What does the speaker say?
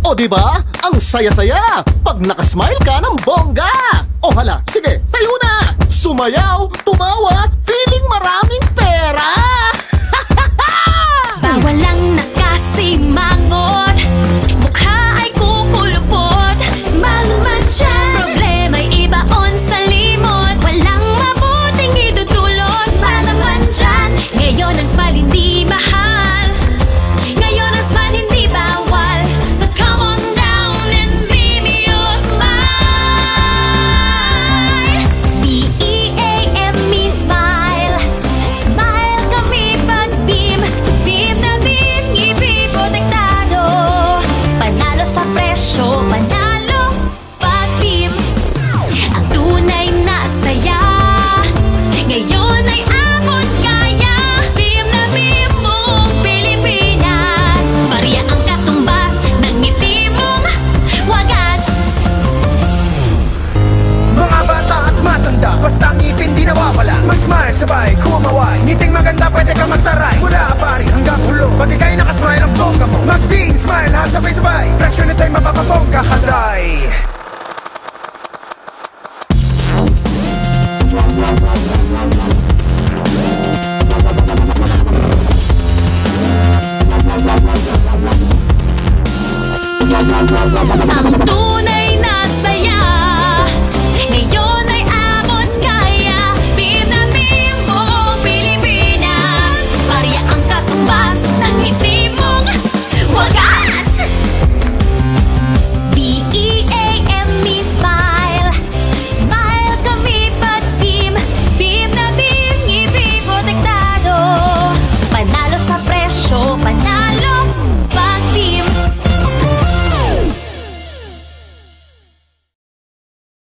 O diba? Ang saya-saya pag nakasmile ka ng bongga. O hala, sige, tayo na. Sumayaw, tumawa, feeling maraming pera. Bawal lang nakasimangot, mukha ay kukulupot. Smile naman dyan, problema'y ibaon sa limot. Walang mabuting idudulot. Smile naman dyan, ngayon ang smile hindi mahal. Ngayon ang smile hindi bawal. So come on down and be me your smile. B-E-A-M means smile. Smile kami pag beam. Beam na beam, ngipin protektado. Panalo sa presyo, panalo pag beam. Ang tunay na saya, ngayon ay abot kaya. Beam na beam mong Pilipinas, Maria ang katumbas ng ngiti mong wagas. Mga bata at matanda, basta ang ngipin di nawawala. Mag-smile sabay, kumaway, ngiting maganda pwede kang magtaray. Mula pari hanggang ulo, pag ika'y nakasmile ang bongga mo. Mag-beam, smile, lahat sabay-sabay, presyo nito'y mapapabongga haday. Ang tunay